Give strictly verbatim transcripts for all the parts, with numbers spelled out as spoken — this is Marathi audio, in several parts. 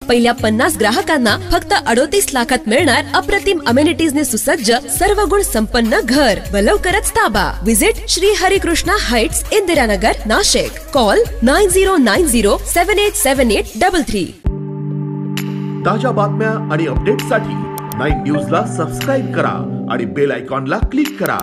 पहिल्या पन्नास ग्राहकांना फक्त अडोतीस लाखात मिळणार अप्रतिम अमेनिटीजने सुसज्ज सर्व गुण संपन्न घर व लवकरच ताबा। Visit Shri Harikrishna heights, Indiranagar, Nashik. Call nine zero nine zero seven eight seven eight double three. ताज्या बातम्या आणि अपडेट्ससाठी नाइन न्यूजला सबस्क्राइब करा आणि बेल आयकॉनला क्लिक करा।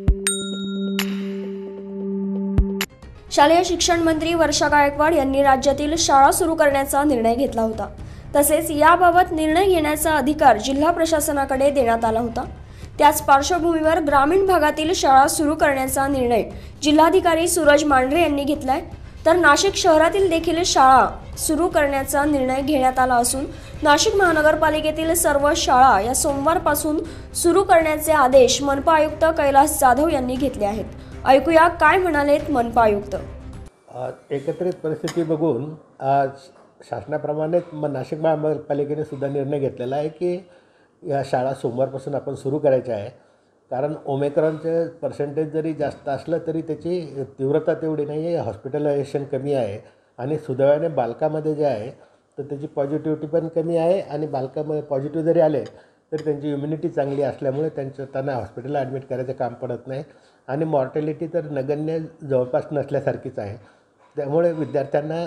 शालेय शिक्षण मंत्री वर्षा गायकवाड यांनी राज्यातील शाळा सुरू करण्याचा निर्णय घेतला होता। तसेच याबाबत निर्णय घेण्याचा अधिकार जिल्हा प्रशासनाकडे देण्यात आला होता। त्याच पार्श्वभूमीवर ग्रामीण भागातील शाळा सुरू करण्याचा निर्णय जिल्हाधिकारी सूरज मांढरे यांनी घेतलाय। तर नाशिक शहरातील देखील शाळा सुरू करण्याचा निर्णय घेण्यात आला असून नाशिक महानगरपालिकेतील सर्व शाळा या सोमवारपासून सुरू करण्याचे आदेश मनपा आयुक्त कैलास जाधव यांनी घेतले आहेत। ऐकूया काय म्हणालेत मनपा आयुक्त। एकत्रित परिस्थिती बघून आज शासनाप्रमाणेच नाशिक महानगरपालिकेने सुद्धा निर्णय घेतलेला आहे की या शाळा सोमवारपासून आपण सुरू करायच्या आहे। कारण ओमिक्रॉनचे पर्सेंटेज जरी जास्त असलं तरी त्याची तीव्रता तेवढी नाही आहे, हॉस्पिटलायझेशन कमी आहे आणि सुदैवाने बालकामध्ये जे आहे तर त्याची पॉझिटिव्हिटी पण कमी आहे आणि बालकामध्ये पॉझिटिव्ह जरी आले तरी त्यांची इम्युनिटी चांगली असल्यामुळे त्यांचं त्यांना हॉस्पिटलला ॲडमिट करायचं काम पडत नाही आणि मॉर्टॅलिटी तर नगण्य जवळपास नसल्यासारखीच आहे। त्यामुळे विद्यार्थ्यांना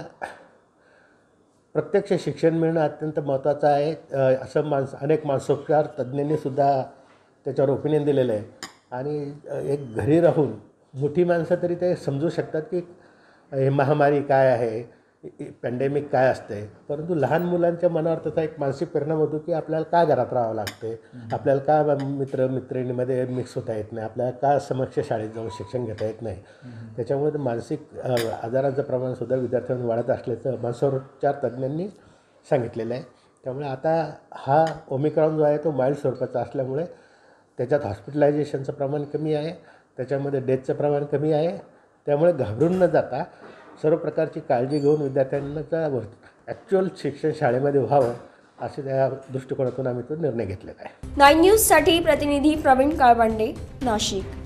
प्रत्यक्ष शिक्षण मिळणं अत्यंत महत्त्वाचं आहे असं माणस अनेक मानसोपचार तज्ज्ञांनीसुद्धा त्याच्यावर ओपिनियन दिलेलं आहे। आणि एक घरी राहून मोठी माणसं तरी ते समजू शकतात की हे महामारी काय आहे, पॅन्डेमिक काय असते, परंतु लहान मुलांच्या मनावर त्याचा एक मानसिक परिणाम होतो की आपल्याला का घरात राहावं लागते, आपल्याला का मित्र मैत्रिणीमध्ये मिक्स होता येत नाही, आपल्याला का समक्ष शाळेत जाऊन शिक्षण घेता येत नाही। त्याच्यामुळे मानसिक आजारांचं प्रमाणसुद्धा विद्यार्थ्यांना वाढत असल्याचं मानसोपचार तज्ज्ञांनी सांगितलेलं आहे। त्यामुळे आता हा ओमिक्रॉन जो आहे तो माइल्ड स्वरूपाचा असल्यामुळे त्याच्यात हॉस्पिटलायझेशनचं प्रमाण कमी आहे, त्याच्यामध्ये डेथचं प्रमाण कमी आहे। त्यामुळे घाबरून न जाता सर्व प्रकारची काळजी घेऊन विद्यार्थ्यांना ॲक्च्युअल शिक्षण शाळेमध्ये व्हावं असे त्या दृष्टिकोनातून आम्ही तो निर्णय घेतलेला आहे। नाइन न्यूज साठी प्रतिनिधी प्रवीण काळबांडे, नाशिक।